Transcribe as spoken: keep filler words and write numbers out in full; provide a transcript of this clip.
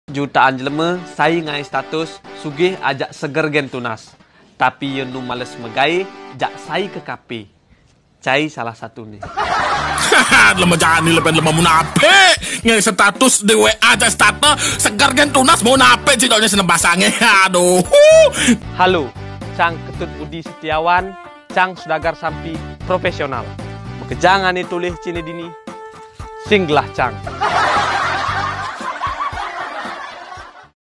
Jutaan jelema saya ngai status sugih ajak seger gen tunas. Tapi ye nu males megai jak saya ke kape. Cai salah satu ni. Haha, lemah jangan ni lepen lemah munafik. Ngai status di W A jak status seger gen tunas munafik cidoknya seneng basangnya. Aduh. Halo, Cang Ketut Budi Setiawan, Cang Sudagar Sampi Profesional. Bekejangan ni tulis cini dini. Singlah Cang.